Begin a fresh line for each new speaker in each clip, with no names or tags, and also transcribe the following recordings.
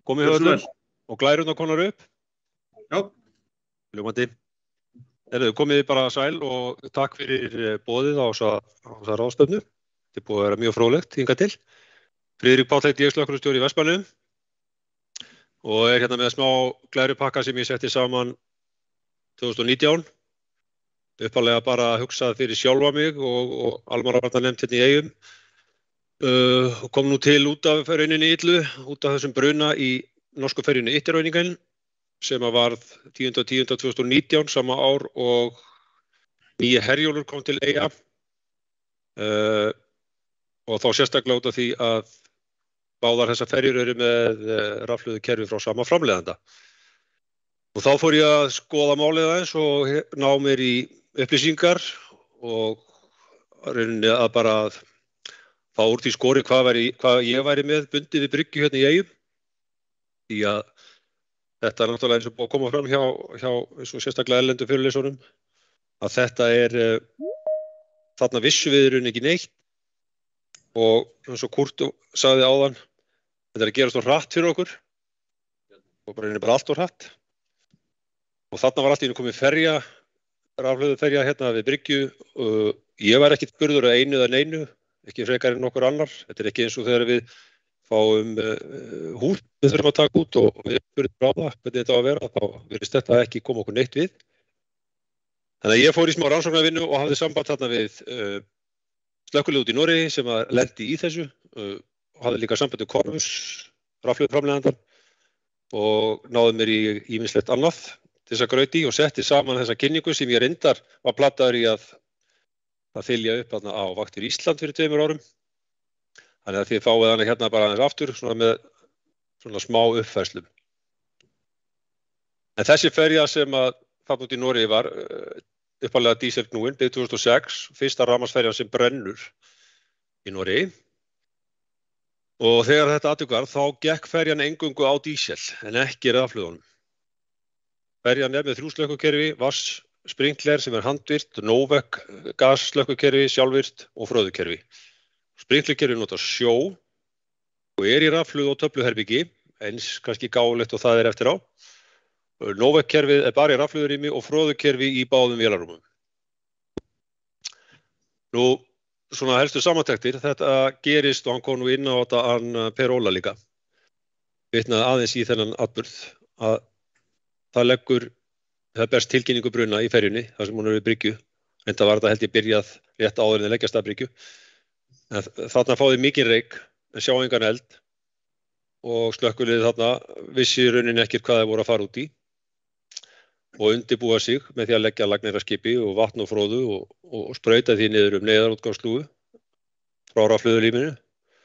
Komið hjá öllum og glærurnar komnar upp.
Já.
Ljómandi. Komið bara sæl og takk fyrir boðið á þessa ráðstefnu. Þetta búið að vera mjög fróðlegt hingað til. Friðrik Páll heiti ég, slökkviliðsstjóri í Vestmannaeyjum og hérna með smá glærupakka sem ég setti saman 2019. Upphaflega bara hugsað fyrir sjálfa mig og almannavarnanefnd hérna í Eyjum. Og kom nú til út af ferjuninni Illu, út af þessum bruna í norsku ferjunni Yttirauningan sem varð 10.10.2019 sama ár og nýi Herjólfur kom til Eyja. Og þá sérstaklega út af því að báðar þessar ferjur eru með rafhlöðukerfi frá sama framleiðanda. Og þá fór ég að skoða málið aðeins og ná mér í upplýsingar og rauninni að bara fá úr því skori hvað ég væri með bundið við bryggju hérna í Eyjum. Því að þetta náttúrulega eins og búið að koma fram hjá eins og sérstaklega erlendu fyrirlesurunum að þetta þarna vissu við í rauninni ekki neitt og eins og Kurt sagði áðan þetta að gerast svo hratt fyrir okkur og bara allt og hratt og þarna var allt í einu komið ferja, rafhlöðuferja hérna við bryggju ég var ekkert spurður að einu eða neinu ekki frekar en nokkur annar. Þetta ekki eins og þegar við fáum hús við þurfum að taka út og við spurðum frá það hvernig þetta á að vera, þá virðist þetta ekki koma okkur neitt við. Þannig að ég fór í smá rannsóknarvinnu og hafði samband þarna við slökkvilið út í Noregi sem að lenti í þessu og hafði líka samband við Corvus, rafhlöðuframleiðandann og náði mér í ýmislegt annað til þess að grauti og setti saman þessa kynningu sem ég reyndar var plataður í að fylja upp þarna á Vaktir Ísland fyrir 2 árum. Þannig að þið fáið hana hérna bara aðeins aftur svona með svona smá uppfærslum. En þessi ferja sem að þarna út í Noregi var upphaflega díselknúin, byggð 2006, fyrsta rafmagnsferjan sem brennur í Noregi. Og þegar þetta atvik þá gekk ferjan eingöngu á dísel en ekki rafhlöðunum. Ferjan með 3 slökkvukerfi, sprinkler sem handvirkt, Novec gasslökkvukerfi, sjálfvirkt og fröðukerfi. Sprinklerkerfi notar sjó og í rafhlöðu og töfluherbyggi, eins kannski gáfulegt og það eftir á. Novec-kerfið bara í rafhlöðurými og fröðukerfi í báðum vélarrúmum. Nú, svona helstu samantektir, þetta gerist og hann kom nú inn á þetta hann Per Óla líka. Vitnaði aðeins í þennan atburð að það berst tilkynningu bruna í ferjunni, þar sem hún við bryggju. Enda var þetta held ég byrjað rétt áður en að leggjast að bryggju. Þarna fáði mikinn reyk, en sjá engan eld. Og slökkviliðið þarna vissi í rauninni ekkert hvað þeir voru að fara út í. Og undirbúa sig með því að leggja lagneraskipi og vatn og fróðu og sprauta því niður neyðarútgáfslúgu frá rafhlöðulíminu.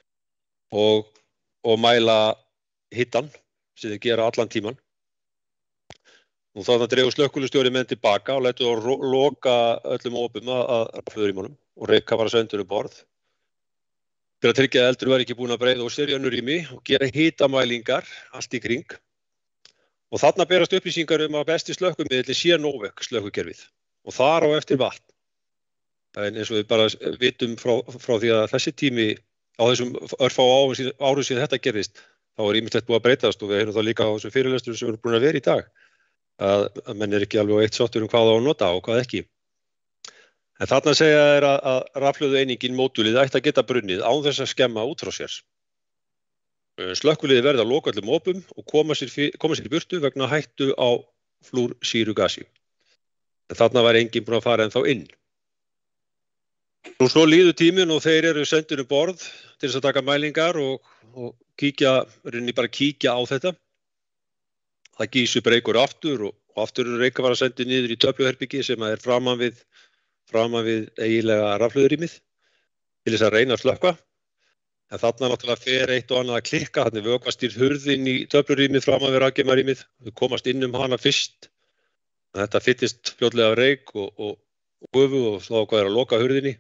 Og mæla hitann, sem þeir gera allan tíman. Og þannig dregur slökkviliðsstjóri menn tilbaka og lætur að loka öllum opum að rafhlöðurýmunum og reyka var sendur borð. Til að tryggja að eldur var ekki búin að breiða úr sér í önnur rými og gera hitamælingar allt í kring. Og þarna berast upplýsingar að besti slökkvumiðill sé Novec slökkvukerfið og þar á eftir vatn. En eins og við bara vitum frá því að þessi tími á þessum örfáu árum síðan þetta gerðist, þá ýmislegt búið að breytast og við heyrum það líka á þessum fyrirlestrum sem eru búin að vera í dag. Að menn ekki alveg eitt sáttur hvað á að nota og hvað ekki. En þarna segja þeir að rafhlöðueiningin módulið ætti að geta brunnið án þess að skemma út frá sér. Slökkviliðið verði að loka öllum opum og koma sér í burtu vegna hættu á flúrsýrugasi. En þarna var enginn búinn að fara ennþá inn. Nú svo líður tíminn og þeir eru sendir borð til þess að taka mælingar og kíkja á þetta. Það gísu breykur aftur og aftur reyka var að sendi niður í töfluherbyggi sem er framan við eiginlega rafhlöðurýmið til þess að reyna að slökkva. En þarna náttúrulega fer eitt og annað að klikka, þannig vökvastýrð hurðin í töflurýmið framan við rafgeymarýmið. Við komast inn hana fyrst. Þetta fyllist fljótlega af reyk og gufu og þá hvað að loka hurðinni.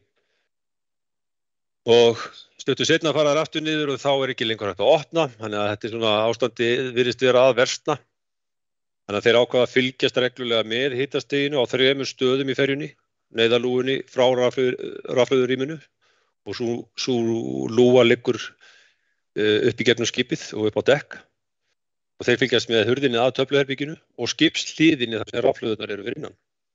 Og stuttu seinna fara þær aftur niður og þá ekki lengur hægt að opna, þannig að þetta svona ástandi virðist vera að versna. Þannig að þeir ákvaða að fylgjast reglulega með hitastiginu á 3 stöðum í ferjunni, neyðarlúgunni frá rafhlöðurýminu og sú lúga liggur upp í gegnum skipið og upp á dekk. og þeir fylgjast með hurðinni að töfluherbygginu og skipshliðinni þar sem rafhlöðurnar eru fyrir innan.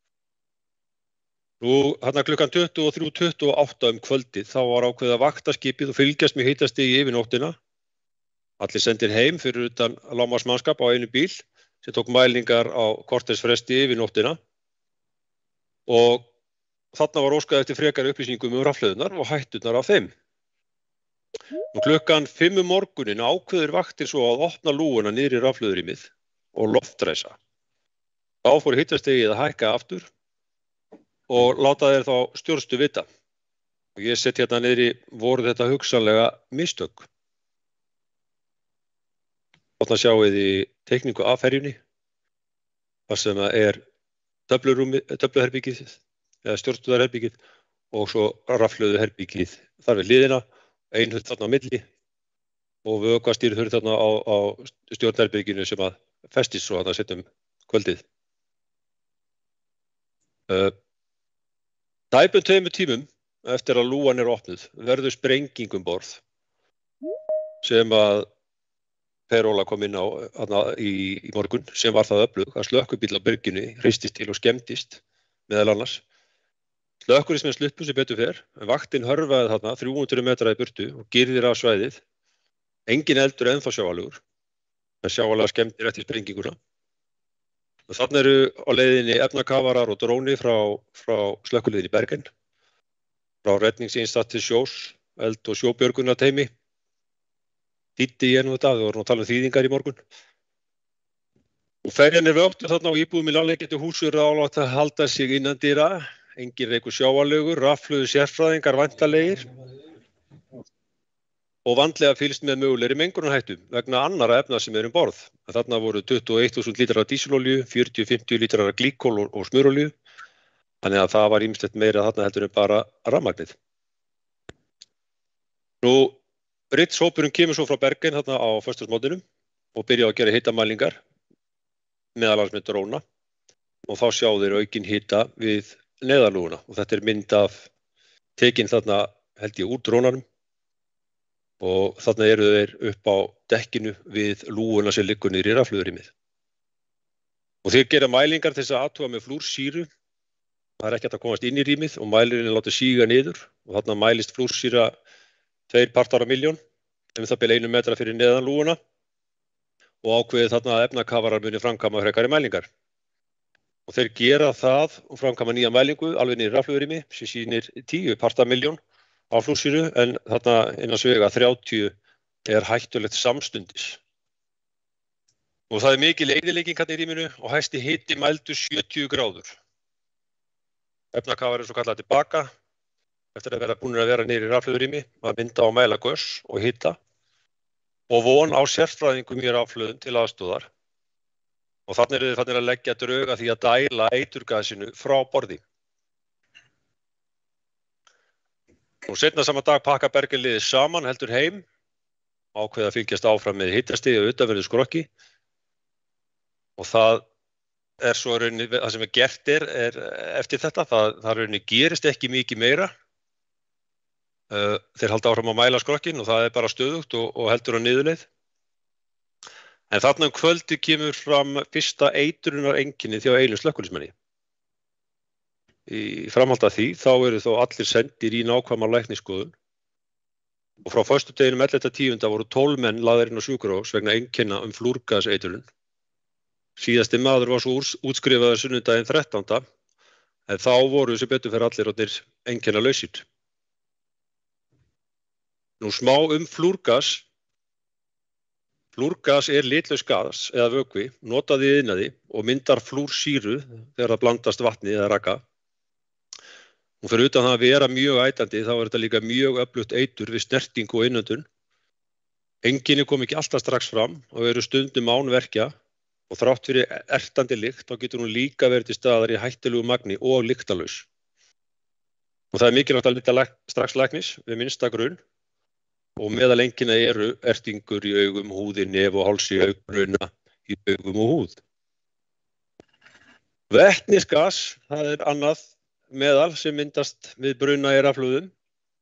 Nú, þarna klukkan 23:28 kvöldið, þá var ákveðið að vakta skipið og fylgjast með hitastigi yfir nóttina. Allir sendir heim fyrir utan lágmarksmannskap á einu bíl sem tók mælingar á kortersfresti yfir nóttina og þarna var óskað eftir frekari upplýsingum rafhlöðurnar og hætturnar af þeim. Nú klukkan 5 morgunin ákveður vaktir svo að opna lúguna niður í rafhlöðurýmið og loftræsa. Þá fór hitastigið að hækka aftur og láta þeir þá stjórnstu vita. Og ég sett hérna niðri, voru þetta hugsanlega mistök. Þarna sjáið í teikningu af ferjunni, þar sem er töfluherbyggið eða stjórnstöðarherbyggið og svo rafhlöðuherbyggið þar við hliðina, ein hurð þarna á milli og vökvastýrð hurð þarna á stjórnherbygginu sem að festist svo þarna setjum kvöldið. Tæpum 2 tímum eftir að lúgan er opnuð verður sprenging borð sem að Per Óla kom inn á í morgun sem var það öflug að slökkvibíll á byrginu hristist til og skemmdist meðal annars. Slökkviliðsmenn sluppu sem betur fer, en vaktin hörfaði þarna 300 metra í burtu og girðir af svæðið. Engin eldur ennþá sjáanlegur, en sjáanlega skemmdir eftir sprenginguna. Og þarna eru á leiðinni efnakafarar og dróni frá slökkviliðinu í Bergen, frá redningsinsats til sjós, eld- og sjóbjörgunarteymi. Þýddi ég nú þetta, við vorum að tala þýðingar í morgun. Og ferjan er vöktuð þarna á íbúðum í nærliggjandi húsi ráðlagt að halda sig innandyra, engin reykur sjáanlegur, rafhlöðu sérfræðingar væntanlegir og vandlega fylgst með mögulegri mengunarhættum vegna annarra efna sem eru borð. Þarna voru 21.000 lítrar af dísilolíu, 40-50 lítrar af glýkól og smurolíu, þannig að það var ýmislegt meira þarna heldur en bara rafmagnið. Nú, Ritshópurinn kemur svo frá Bergen þarna á föstudagsmorgninum og byrja að gera hitamælingar, meðal annars með dróna, og þá sjá þeir aukin hita við neðarlúguna og þetta er mynd af tekin þarna held ég úr drónanum og þarna eru þeir upp á dekkinu við lúguna sem liggur niður í rafhlöðurýmið. Og þeir gera mælingar til þess að athuga með flúrsýru, það er ekki hægt að komast inn í rýmið og mælirinn er látið síga niður og þarna mælist flúrsýra 2 partar á milljón, það bil 1 metra fyrir neðan lúguna og ákveðið þarna að efnakafarar muni framkvæma frekari mælingar. Og þeir gera það og framkvæma nýja mælingu alveg niður í rafhlöðurými sem sýnir 10 partar á milljón á flúrsýru en þarna innan svega 30 er hættulegt samstundis. Og það er mikil eyðilegging hérna í rýminu og hæsti hiti mældur 70 gráður. Efnakafar er svo kallað tilbaka eftir að vera búin að vera niður í rafhlöðurými að mynda og mæla gös og hita og von á sérfræðingum í rafhlöðum til aðstoðar. Og þannig eru þeir að leggja drög að því að dæla eiturgasinu frá borði. Og seinna sama dag pakka Bergen liðið saman, heldur heim, ákveða að fylgjast áfram með hitastigi og utanverðu skrokki. Og það er svo rauninni, það sem er gert er eftir þetta, það rauninni gerist ekki mikið meira. Þeir halda áfram að mæla skrokkin og það er bara stöðugt og heldur á niðurleið. En þarna kvöldi kemur fram fyrsta eitrunareinkenni hjá einu slökkviliðsmanni. Í framhaldi af því þá eru þó allir sendir í nákvæma læknisskoðun og frá föstudeginum 11.10. voru 12 menn lagðir inn á sjúkrahús vegna einkenna flúrgaseitrun. Síðasti maður var svo útskrifaður sunnudaginn 13. en þá voru sem betur fer allir orðnir einkennalausir. Nú smá flúrgas. Flúrgas er litlaus gas eða vökvi, notað í iðnaði og myndar flúrsýru þegar það blandast vatni eða raka. Og fyrir utan það að vera mjög ætandi þá er þetta líka mjög öflugt eitur við snertingu og innöndun. Einkenni kom ekki alltaf strax fram og eru stundum án verkja og þrátt fyrir ertandi lykt þá getur hún líka verið til staðar í hættulegu magni og lyktarlaus. Og það er mikilvægt að leita strax læknis við minnsta grunn. Og meðal einkenna eru ertingur í augum, húði, nef og hálsi, augbruna í augum og húð. Vetnisgas, það er annað meðal sem myndast við bruna í rafhlöðum.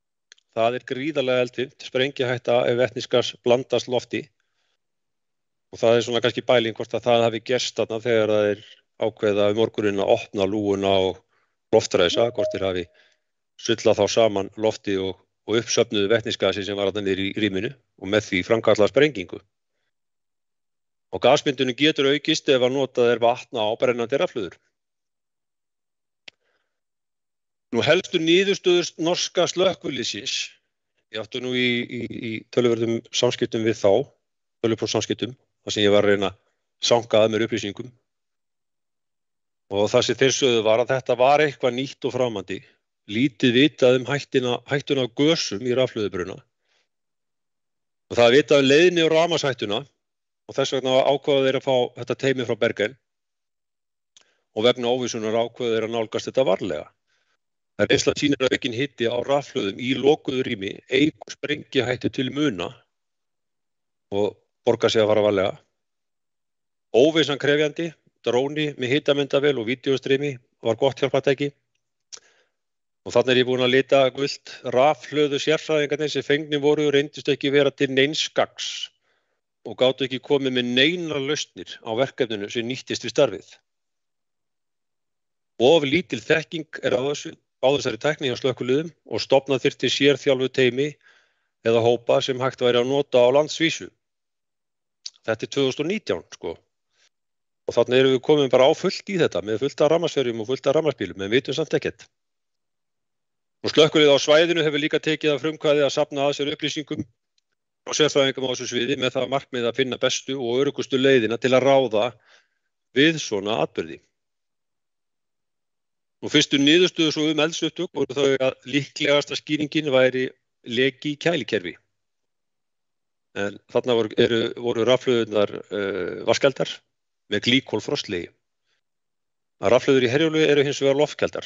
Það er gríðarlega eldfimt, sprengihætta ef vetnisgas blandast lofti. Og það svona kannski bæling hvort að það hafi gerst þarna þegar það ákveða morguninn að opna lúguna á loftræsa, hvort þeir hafi sullað þá saman lofti og uppsöfnuðu vetnisgasi sem var þarna niður í rýminu og með því framkallað sprengingu. Og gasmyndunum getur aukist ef að notað vatn á brennandi rafhlöður. Nú helstu niðurstöður norska slökkviliðsins, ég átti nú í töluverðum samskiptum við þá, tölvuprófssamskiptum, þar sem ég var að reyna að sanga að mér upplýsingum. Og það sem þeir sögðu var að þetta var eitthvað nýtt og framandi, lítið vitað hættuna á gösum í rafhlöðubruna. Og það vitað leiðni og rafmagnshættuna og þess vegna ákváðu þeir að fá þetta teymi frá Bergen og vegna óvissunar ákváðu þeir að nálgast þetta varlega. Það reynslan sýnir að aukinn hiti á rafhlöðum í lokuðu rými eykur sprengihættu til muna og borgar sig að fara varlega. Óvissan krefjandi, dróni með hitamyndavél og vídeóstreymi var gott hjálpartæki. Og þannig ég búin að lita gult rafhlöðu sérfræðingarnir sem fengnir voru reyndust ekki vera til neins gagns og gátu ekki komið með neinar lausnir á verkefninu sem nýttist við starfið. Of lítil þekking á þessari tækni hjá slökkviliðum og stofnað þyrfti sérþjálfuð teymi eða hópa sem hægt væri að nota á landsvísu. Þetta 2019 sko. Og þannig erum við komin bara á fullt í þetta með fullt af rafmagnsferjum og fullt af rafmagnsbílum, en vitum samt ekkert. Og slökkvilið á svæðinu hefur líka tekið að frumkvæði að safna að sér upplýsingum og sérfræðingum á þessu sviði með það markmið að finna bestu og öruggustu leiðina til að ráða við svona atburði. Og fyrstu niðurstöður svo eldsupptök voru þau að líklegasta skýringin væri leki í kælikerfi. En þarna voru rafhlöðurnar vatnskeldar með glýkolfrostlegi. Rafhlöður í Herjólfi eru hins vegar loftkeldar.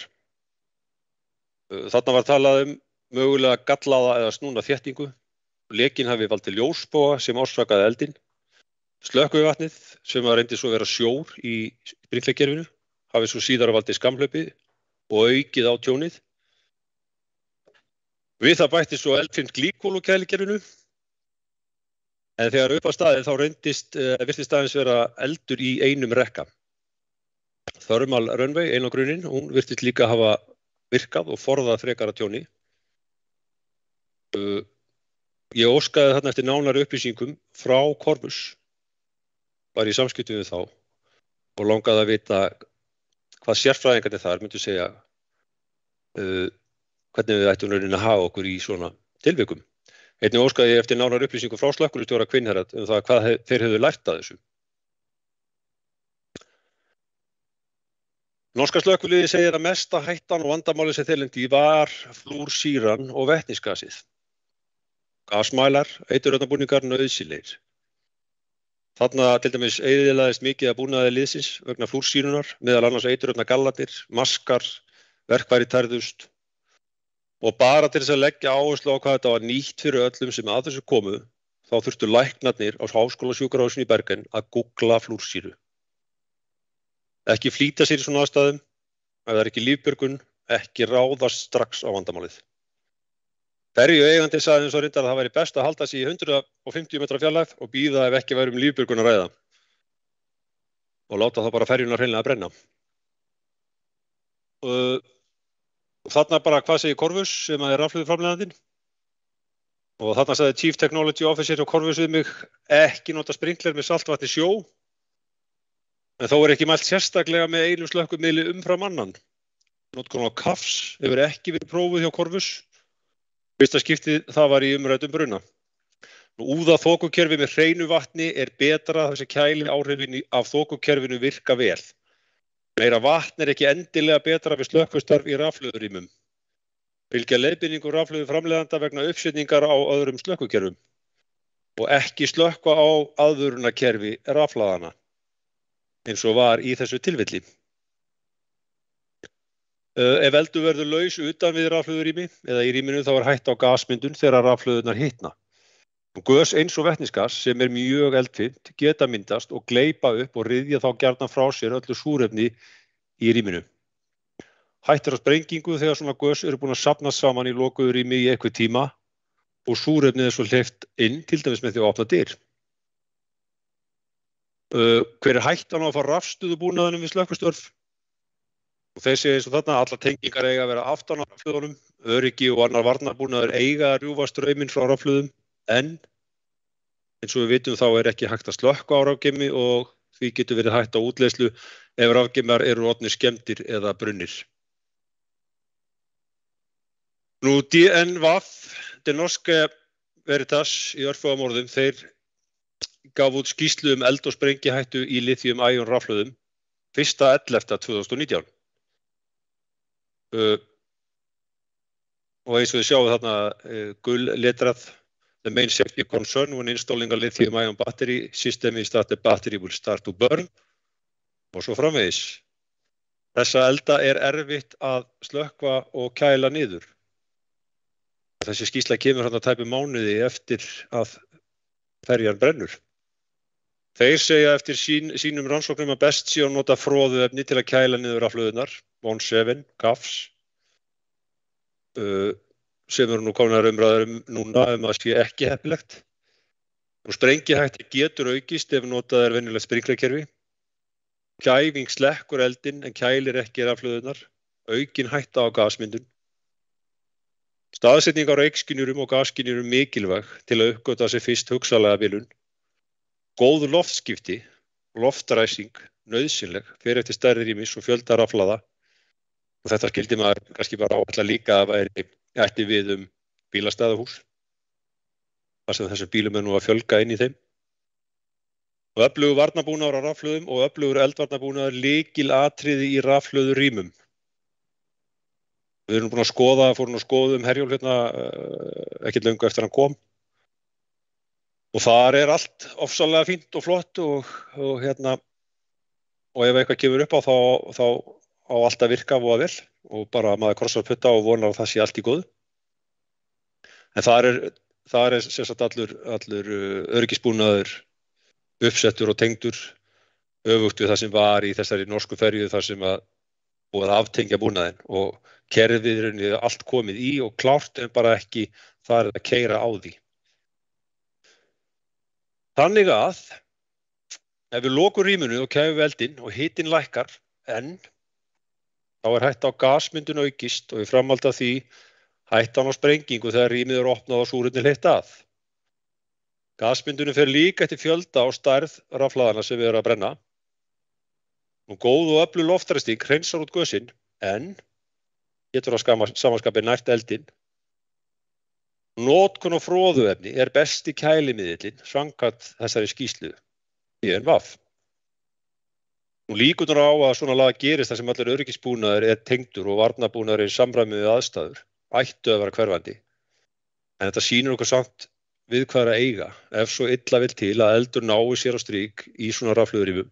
Þarna var talað mögulega gallaða eða snúna þéttingu. Lekinn hafi valdið ljósboga sem orsakaði eldinn. Slökkvivatnið sem reyndi svo vera sjór í sprinklerkerfinu hafi svo síðar valdið skamhlaupi og aukið á tjónið. Við það bætti svo eldfimt glýkol úr kælikerfinu. En þegar upp á staðið þá virtist aðeins vera eldur í einum rekka. Thermal runway, einangrunin, hún virtist líka hafa virkað og forðað frekara tjóni. Ég óskaði þarna eftir nánari upplýsingum frá Corvus, var í samskiptum við þá og langaði að vita hvað sérfræðingarnir þar myndu segja hvernig við ættum rauninni að hafa okkur í svona tilvikum. Einnig óskaði ég eftir nánari upplýsingum frá slökkviliðsstjóra Hvinnherad það hvað þeir hefðu lært af þessu. Norska slökkviliðið segir að mesta hættan og vandamálið sem þeir lentu í var flúrsýran og vetnisgasið. Gasmælar, eiturefnabúningar nauðsynlegir. Þarna til dæmis eyðilagðist mikið af búnaði liðsins vegna flúrsýrunar, meðal annars eiturefnagallarnir, maskar, verkfæri tærðust. Og bara til þess að leggja áherslu á hvað þetta var nýtt fyrir öllum sem að þessu komu, þá þurftu læknarnir á Háskólasjúkrahúsinu í Bergen að googla flúrsýru. Ekki flýta sér í svona aðstæðum, ef það ekki lífbjörgun, ekki ráðast strax á vandamálið. Ferjueigandi sagði eins og reyndar að það væri best að halda sig í 150 metra fjarlægð og bíða ef ekki væri lífbjörgun að ræða. Og láta þá bara ferjuna hreinlega að brenna. Og þarna bara hvað segir Corvus sem er rafhlöðuframleiðandinn. Og þarna sagði Chief Technology Officer á Corvus við mig ekki nota sprinkler með saltvatni sjó. En þó ekki mælt sérstaklega með einum slökkvimiðli umfram annan. Notkun á kafs hefur ekki verið prófuð hjá Corvus. Fyrsta skiptið það var í umræddum bruna. Úða þokukerfi með hreinu vatni er betra þess að kæli áhrifin af þokukerfinu virka vel. Meira vatn ekki endilega betra við slökkvistarf í rafhlöðurýmum. Fylgja leiðbeiningu rafhlöðu framleiðanda vegna uppsetningar á öðrum slökkvikerfum og ekki slökkva á aðvörunarkerfi rafhlaðana eins og var í þessu tilfelli. Ef eldur verður laus utan við rafhlöðurými eða í rýminu þá er hætta á gasmyndun þegar rafhlöðurnar hitna. Gös eins og vetnisgas sem er mjög eldfimt geta myndast og gleypa upp og ryðja þá gjarnan frá sér öllu súrefni í rýminu. Hættir á sprengingu þegar svona gös eru búin að safnast saman í lokuðu rými í einhvern tíma og súrefnið svo hleypt inn til dæmis með því að opna dyr. Hver hættan á að fá rafstuðubúnaðinum við slökkvistörf? Og þeir segja eins og þarna, allar tengingar eiga að vera aftan á rafhlöðunum, öryggi og annar varnarbúnaður eiga að rjúfa strauminn frá rafhlöðum, en eins og við vitum þá ekki hægt að slökkva á rafgeymi og því getur verið hægt á útleiðslu ef rafgeymar eru orðnir skemmdir eða brunnir. Nú DNVAF, Den Norske Veritas í örfáum orðum, þeir gaf út skýrslu eld- og sprengihættu í lithium-ion rafhlöðum 1.11.2019. Og eins og þið sjáum þarna gulletrað, the main safety concern when installing a lithium-ion battery system is that the battery will start to burn og svo framvegis. Þessa elda erfitt að slökkva og kæla niður. Þessi skýrsla kemur þarna tæpum mánuði eftir að ferjan brennur. Þeir segja eftir sínum rannsóknum að best sé að nota froðuefni til að kæla niður rafhlöðurnar, Von 7, GAFS, sem eru nú komnar umræður núna að sé ekki heppilegt. Og sprengihætti getur aukist ef notað venjulegt sprinklerkerfi. Kæfing slekkur eldinn en kælir ekki rafhlöðurnar, aukin hætta á gasmyndun. Staðsetning á reykskynjurum og gasskynjurum mikilvæg til að uppgötva sig fyrst hugsanlega bilun. Góð loftskipti og loftræsing nauðsynleg fer eftir stærð rýmis og fjölda rafhlaða. Og þetta skildi maður kannski bara áætla líka að ætti við bílastæðahús. Þar sem þessum bílum nú að fjölga inn í þeim. Og öflugur varnarbúnaður á rafhlöðum og öflugur eldvarnarbúnaður lykilatriði í rafhlöðurýmum. Við erum búin að skoðum Herjólf hérna ekkert löngu eftir hann kom. Og þar allt ofsalega fínt og flott og ef eitthvað kemur upp á þá á allt að virka voða vel og bara maður krossar putta og vonar að það sé allt í góðu. En þar sem sagt allur öryggisbúnaður uppsettur og tengdur öfugt við það sem var í þessari norsku ferju þar sem að búið að aftengja búnaðinn og kerfið allt komið í og klárt en bara ekki þar að keyra á því. Þannig að ef við lokum rýminu og kæfum eldinn og hitinn lækkar en þá hætta á gasmyndun aukist og í framhaldi af því hættan á sprengingu þegar rýmið opnað og súrefni hleypt að. Gasmyndunum fer líka eftir fjölda og stærð rafhlaðanna sem við erum að brenna. Og góð og öflug loftræsting hreinsar út gösin en getur að samanskapi nært eldinn. Notkun á froðuefni besti kælimiðillinn samkvæmt þessari skýrslu DNVAF. Nú líkurnar á að svona laga gerist þar sem allir öryggisbúnaður tengdur og varnarbúnaður í samræmi við aðstæður ættu að vera hverfandi. En þetta sýnir okkur samt við hvað að eiga ef svo illa vill til að eldur nái sér á strik í svona rafhlöðurýmum.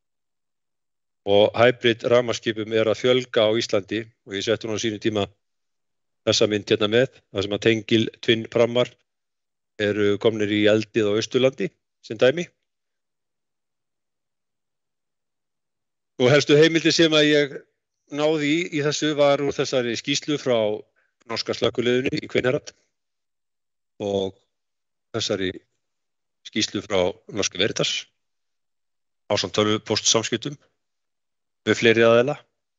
Og hybrid rafmagnsskipum að fjölga á Íslandi og ég setti nú á sínum tíma þessa mynd hérna með, það sem að tengil tvinnprammar eru komnir í eldið á Austurlandi sem dæmi. Og helstu heimildir sem að ég náði í þessu var úr þessari skýrslu frá norska slökkviliðinu í Hvalfjarðargötu og þessari skýrslu frá Norske Veritas ásamt tölvupóstsamskiptum við fleiri aðila.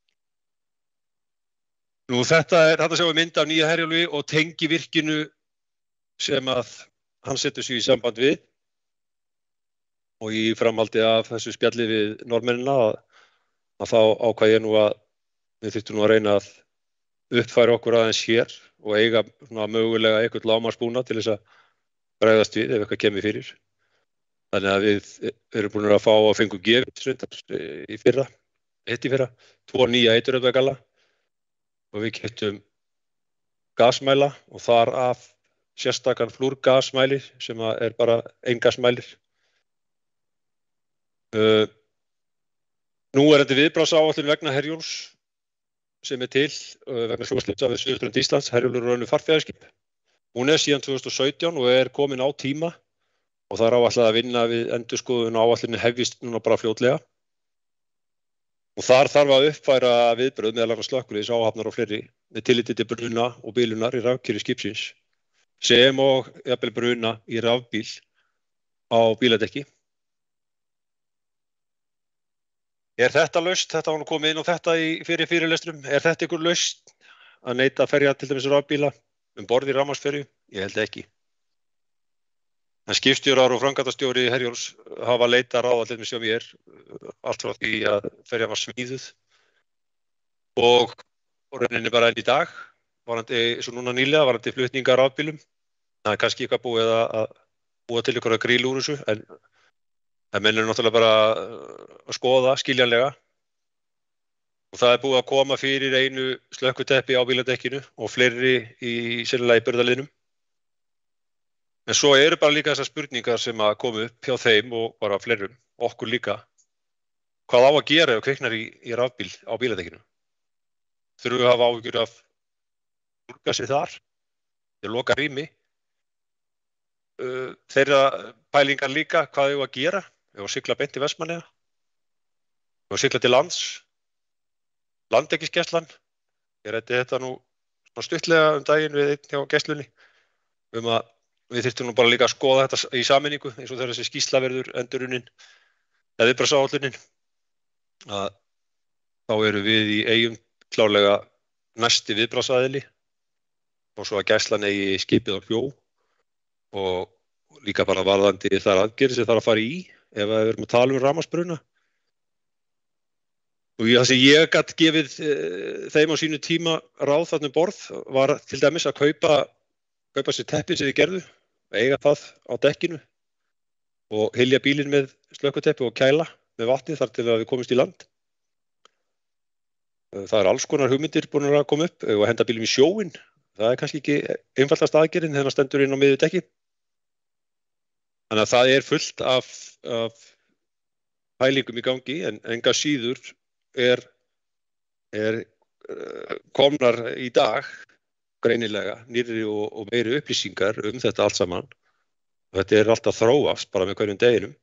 Nú þetta sjáum við mynd af nýja Herjólfi og tengivirkinu sem að hann setur sig í samband við og í framhaldi af þessu spjalli við Norðmennina að þá ákvað ég nú að við þyrftum nú að reyna að uppfæra okkur aðeins hér og eiga mögulega eitthvað lágmarksbúnað til þess að bregðast við ef eitthvað kemur fyrir. Þannig að við erum búin að fá og fengum gefið í fyrra, 2 nýja eiturefnagalla og við keyptum gasmæla og þar af sérstakan flúrgasmæli sem bara eingasmælir. Nú þetta viðbragðsáætlun vegna Herjólfs sem til vegna sjóslysa við suðurströnd Íslands, Herjólfur og önnur farþegaskip. Hún síðan 2017 og komin á tíma og það áætlað að vinna við endurskoðun áætlunin hefjist núna bara fljótlega. Og þar þarf að uppfæra viðbrögð meðal annars slökkviliðs, áhafnar og fleiri með tilliti til bruna og bilunar í rafkerfi skipsins sem og jafnvel bruna í rafbíl á bíladekki. Er þetta lausn? Þetta var nú komið inn á þetta í fyrirlestrum. Er þetta ykkur lausn að neita að ferja til dæmis rafbíla borð í rafmagnsferju? Ég held ekki. En skipstjórar og framkvæmdastjóri Herjólfs hafa leitað ráða til dæmis hjá mér allt frá því að ferjan var smíðuð og rauninni bara enn í dag, svo núna nýlega, varandi flutningar rafbílum. Það kannski eitthvað búið að búa til ykkur að gríla úr þessu, en menn eru náttúrulega bara að skoða skiljanlega. Og það búið að koma fyrir einu slökkviteppi á bíladekkinu og fleiri sennilega í burðarliðnum. En svo eru bara líka þessar spurningar sem að koma upp hjá þeim og bara fleirum, okkur líka. Hvað á að gera ef kviknar í rafbíl á bíladekkinu? Þurfum við að hafa áhyggjur af úrgasi þar? Þeir loka rými. Þeirra pælingar líka, hvað við að gera? Við að sigla beint í Vestmannaeyja. Við að sigla til lands. Landhelgisgæslan. Ég ræddi þetta nú stuttlega daginn við einn hjá gæslunni að við þyrftum nú bara líka að skoða þetta í sameiningu eins og þegar þessi skýrsla verður endurunnin eða viðbragðsáætlunin að þá eru við í Eyjum klárlega næsti viðbragðsaðili og svo að gæslan eigi skipið á sjó og líka bara varðandi þar aðgerðir sem þarf að fara í ef við erum að tala rafmagnsbruna. Og það sem ég gat gefið þeim á sínu tíma ráð þarna borð var til dæmis að kaupa sér teppi sem við gerðu, eiga það á dekkinu og hylja bílinn með slökkviteppi og kæla með vatni þar til að við komumst í land. Það er alls konar hugmyndir búin að koma upp og henda bílum í sjóinn. Það er kannski ekki einfaldast aðgerðin þegar hann stendur inn á miðju dekki. Þannig að það er fullt af pælingum í gangi en enga síður er komnar í dag greinilega nýrri og meiri upplýsingar þetta allt saman. Og þetta er alltaf þróast bara með hverjum deginum.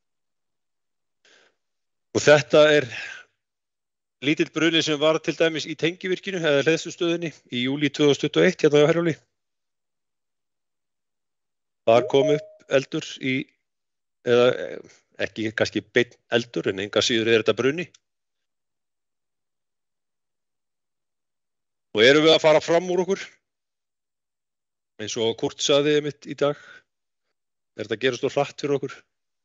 Og þetta er lítill bruni sem var til dæmis í Tengivirkinu eða hleðslustöðinni í júlí 2021 hérna á Herjólfi. Þar kom upp eldur eða ekki kannski beinn eldur en enga síður er þetta bruni. Og erum við að fara fram úr okkur? Eins og Kurt sagði mitt í dag. Þetta gerast svo hratt fyrir okkur.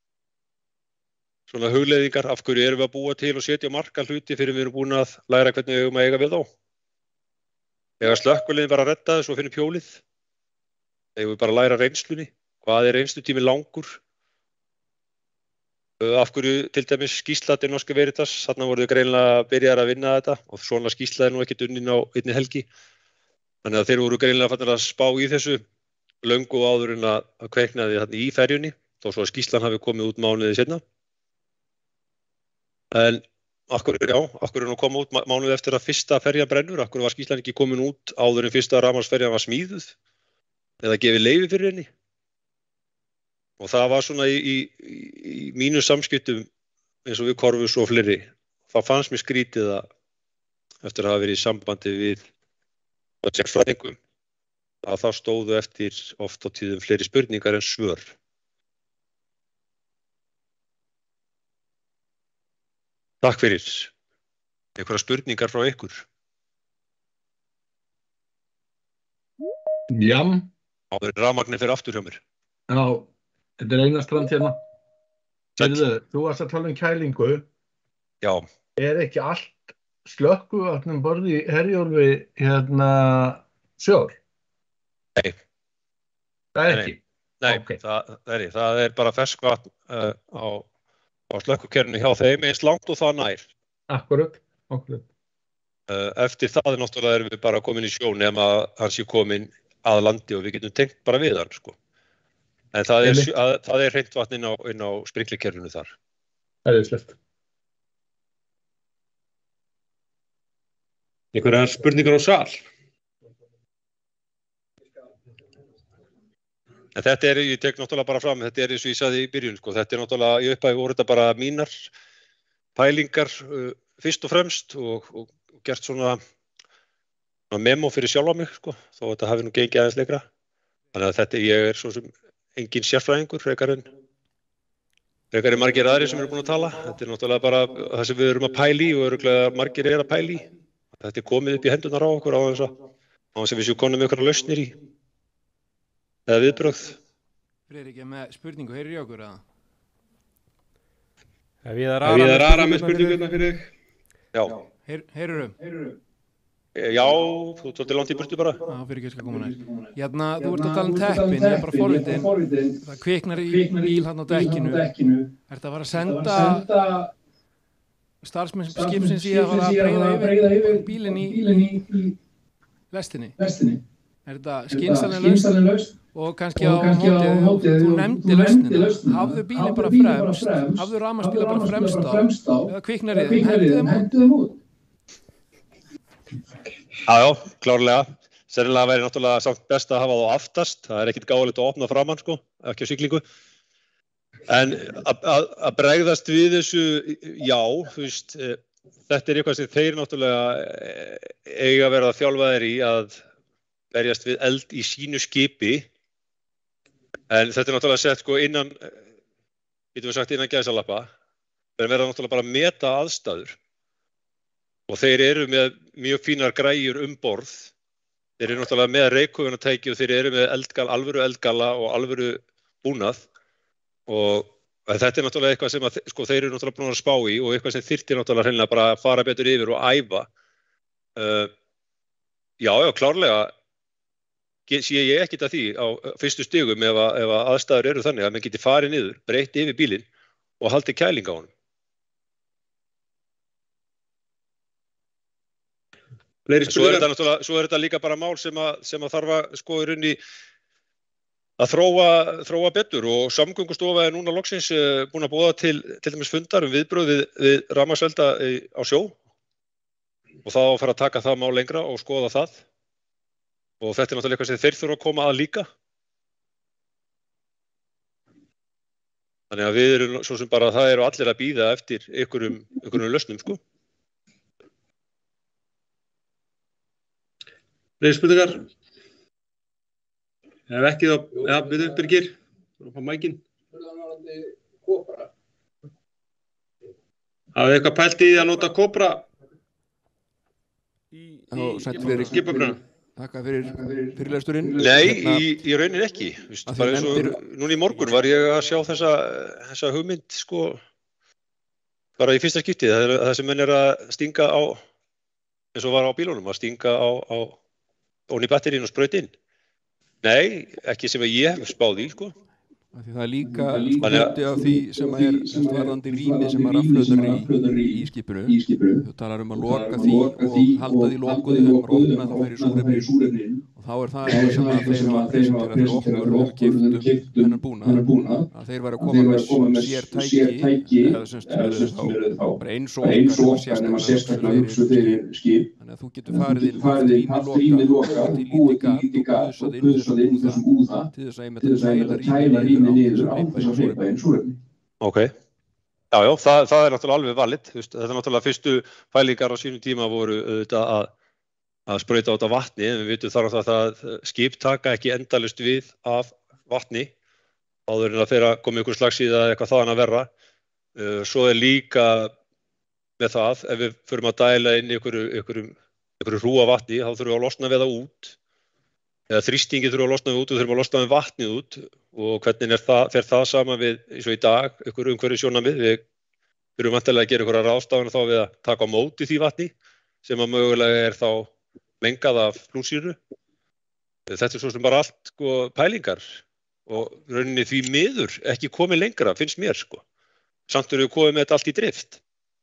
Svona hugleiðingar, af hverju erum við að búa til og setja marga hluti fyrir við erum búin að læra hvernig við eigum að eiga við þá. Þegar slökkviliðin bara að redda þessu og finna hjólið. Eigum við bara að læra reynslunni. Hvað er reynslutími langur? Af hverju til dæmis skýrsla til Norske Veritas, þarna voru þau greinilega byrjar að vinna þetta og svona skýrsla er nú ekkert unnin á einni helgi. Þannig að þeir voru greinilega farnir að spá í þessu löngu áður en að kveiknaði þarna í ferjunni, þó svo að skýrslan hafi komið út mánuði seinna. En af hverju nú koma út mánuði eftir að fyrsta ferjan brennur, af hverju var skýrslan ekki komin út áður en fyrsta rafmagnsferjan var smíðuð eða gefið leyfi fyrir henni? Og það var svona í mínu samskiptum eins og við Korfus og fleiri. Það fannst mér skrítið eftir að hafa verið í sambandi við sérfræðingum að það stóðu eftir oft á tíðum fleiri spurningar en svör. Takk fyrir. Einhverjar spurningar frá ykkur?
Já.
Áður en rafmagnið fer aftur hjá mér.
Já. Þetta er Einarstrand hérna. Þú varst að tala kælingu.
Já.
Er ekki allt slökkvuvatn borð í Herjólfi sjór?
Nei.
Það er ekki?
Nei,
okay.
Það er bara ferskvatn á slökkvukerfinu hjá þeim eins langt og það nær.
Akkurat.
Eftir það náttúrulega erum við bara komin í sjó nema hann sé komin að landi og við getum tengt bara við hann, sko. En það er hreint vatn inn á sprinklerkerfinu þar.
Það er slett.
Einhverjar spurningar á sal? En þetta ég tek náttúrulega bara fram, þetta eins og ég sagði í byrjun, sko, þetta náttúrulega, í upphafi voru þetta bara mínar pælingar fyrst og fremst og gert svona memo fyrir sjálfa mig, sko, þó þetta hafi nú gengið aðeins lengra. Þannig að ég svo sem engin sérfræðingur frekar en frekar margir aðrir sem eru búin að tala. Þetta náttúrulega bara það sem við erum að pæla í og örugglega margir að pæla í. Þetta komið upp í hendurnar á okkur á þess að við séum konum með einhverjar lausnir í eða viðbrögð.
Friðrik, með spurningu, heyrir í okkur eða?
Viðar Ara með spurninguna fyrir þig.
Já.
Heyrirðu?
Já, þú svolítið langt í burtu bara.
Já, fyrir ekki að skal koma nær. Hérna, þú ert að tala teppin, ég bara forvitin. Það kviknar í bíl hann á dekkinu. Ertu að fara að senda starfsmenn skipsins í að fara að breiða yfir bílinn í lestinni? Er þetta skynsamleg lausn? Og kannski á móti, þú nefndi lausnina. Hafðu bílinn bara fremst, hafðu rafmagnsbíla bara fremst á, eða kviknar í þeim, hentu þeim út.
Já, klárlega. Sennilega væri náttúrulega samt best að hafa þá aftast. Það er ekkert gáðilegt að opna framan, sko, ekki á siglingu. En að bregðast við þessu, já, þú veist, þetta er eitthvað sem þeir náttúrulega eiga að vera þjálfaðir í að berjast við eld í sínu skipi. En þetta er náttúrulega sett sko innan, getum við sagt innan gæsalappa, þeir verða náttúrulega bara að meta aðstæður. Og þeir eru með mjög fínar græjur borð. Þeir eru náttúrulega með reykköfunartæki og þeir eru með alvöru eldgalla og alvöru búnað. Og þetta er náttúrulega eitthvað sem sko, þeir eru náttúrulega búin að spá í og eitthvað sem þyrfti náttúrulega hreinlega bara að fara betur yfir og æfa. Já, klárlega sé ég ekkert að því á fyrstu stigum ef aðstæður eru þannig að menn geti farið niður, breytt yfir bílinn og haldið kæling á honum. Svo er þetta líka bara mál sem að þarf að sko í rauninni að þróa betur og Samgöngustofa er núna loksins búin að boða til dæmis fundar viðbrögð við rafmagnselda á sjó og þá fara að taka það mál lengra og skoða það. Og þetta er náttúrulega eitthvað sem þeir þurfa að koma að líka. Þannig að við erum svo sem bara, það eru allir að bíða eftir einhverjum lausnum, sko.
Fleiri spurningar? Ef ekki þá, ja, við Birgir, þú erum á mækinn. Hafið eitthvað pælt í að nota Cobra? Skipabruna?
Takk fyrir fyrirlesturinn.
Nei, í rauninni ekki. Bara eins og núna í morgun var ég að sjá þessa hugmynd, sko, bara í fyrsta skipti. Það sem menn er að stinga á, eins og var á bílunum, að stinga ofan í batterín og sprauta inn. Nei, ekki sem ég hef spáð í, sko.
Því það er líka hluti af því sem er varðandi rými sem rafhlöður í skipinu. Þú talar að loka því og halda því lokuðu þegar maður opna þá fer í súrefni. Og þá það eitthvað sem að þeir hafa presenterað fyrir okkur og keyptum þennan búnað. Að þeir væru að koma með sér tæki eða sem eru þá bara eins og okkar nema sérstaklega hugsuð fyrir skip. Þannig að þú getur farið inn, haft rými loka og líka og guðsað inn þessum úða til þess að kæla rými niður á þess að hleypa inn súrefni.
Ok. Já, það er náttúrulega alveg valid. Þetta er náttúrulega fyrstu pælingar á sínum tíma voru auðvitað að sprauta á þetta vatni, en við vitum þar að skip taka ekki endalaust við af vatni áður en að þeirra komi einhver slagsíða eða eitthvað þaðan að verra. Svo er líka með það, ef við förum að dæla inn einhverju hrúa vatni, þá þurfum við að losna við það út. Eða þrýstingi þurfum að losna við út og þurfum að losna við vatnið út. Og hvernig fer það saman við, eins og í dag, einhverju umhverfissjónarmið. Við þurfum vantilega að gera einhverja ráðstafanir þá við að taka á móti því vatni, sem að mögulega er þá mengað af flúrsýru. Þetta er svo sem bara allt sko, pælingar og rauninni því miður ekki komið lengra, finnst mér. Sko. Samt erum við komið með þetta allt í drift.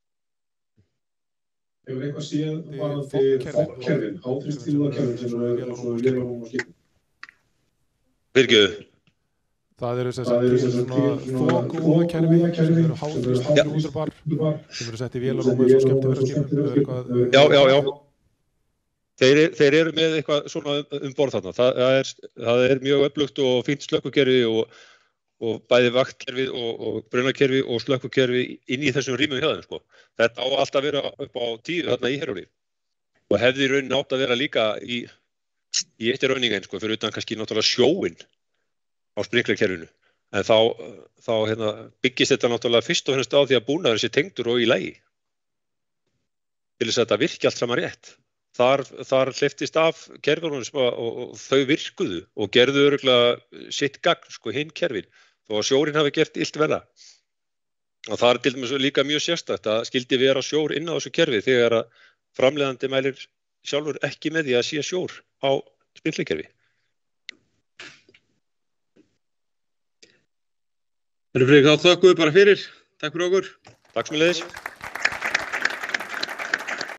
Hefur eitthvað séð varðandi fokkkerfin, háþrýstilúðakerfin sem eru vélunum og skipum?
Birgir.
Það eru þokuúðakerfi sem eru háþrýstilúðarbar sem eru sett í vélunum og skemmtifæraskipum.
Já. Þeir eru með eitthvað svona borð þarna. Það er mjög öflugt og fínt slökkvukerfi og bæði vaktkerfi og brunakerfi og slökkvukerfi inn í þessum rýmum hjá þeim. Sko. Þetta á alltaf að vera upp á 10 þarna í Herjólfi. Og hefði í rauninni átt að vera líka í eitt rauninga eins, sko, fyrir utan kannski náttúrulega sjóinn á sprinklerkerfinu. En þá byggist þetta náttúrulega fyrst og fremst á því að búnaðurinn sé tengdur og í lagi. Til þess að þetta virki allt saman rétt. Þar hleyftist af kerfunum og þau virkuðu og gerðu örugglega sitt gagn, sko, hinn kerfin, þó að sjórinn hafi gert illt verra. Og það til dæmis líka mjög sérstakt að skyldi vera sjór inn á þessu kerfi þegar að framleiðandi mælir sjálfur ekki með því að sé sjór á spillikerfi.
Friðrik, þá þökkum við bara fyrir. Takk fyrir okkur.
Takk sem við leiðis.